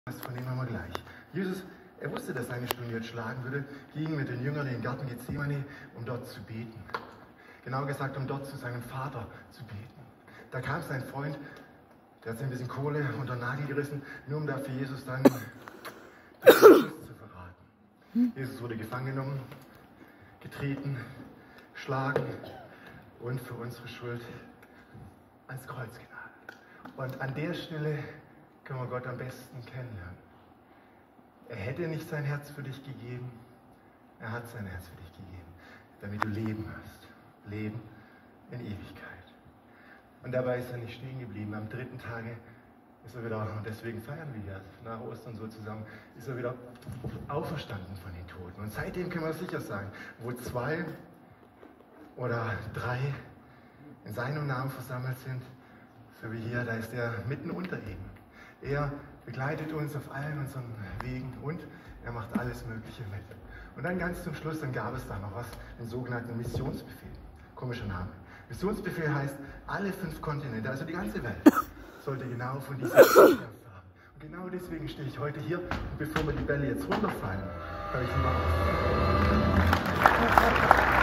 Das vernehmen wir gleich. Jesus, er wusste, dass seine Stunde jetzt schlagen würde, ging mit den Jüngern in den Garten Gethsemane, um dort zu beten. Genau gesagt, um dort zu seinem Vater zu beten. Da kam sein Freund, der hat sich ein bisschen Kohle unter den Nagel gerissen, nur um dafür Jesus dann den Schluss zu verraten. Jesus wurde gefangen genommen, getreten, geschlagen und für unsere Schuld ans Kreuz genagelt. Und an der Stelle können wir Gott am besten kennenlernen. Er hätte nicht sein Herz für dich gegeben, er hat sein Herz für dich gegeben, damit du Leben hast. Leben in Ewigkeit. Und dabei ist er nicht stehen geblieben. Am dritten Tage ist er wieder, und deswegen feiern wir ja nach Ostern so zusammen, ist er wieder auferstanden von den Toten. Und seitdem können wir sicher sagen, wo 2 oder 3 in seinem Namen versammelt sind, so wie hier, da ist er mitten unter ihnen. Er begleitet uns auf allen unseren Wegen und er macht alles Mögliche mit. Und dann ganz zum Schluss, dann gab es da noch was, den sogenannten Missionsbefehl. Komischer Name. Missionsbefehl heißt, alle 5 Kontinente, also die ganze Welt, sollte genau von dieser Botschaft haben. Und genau deswegen stehe ich heute hier. Und bevor mir die Bälle jetzt runterfallen, höre ich mal auf.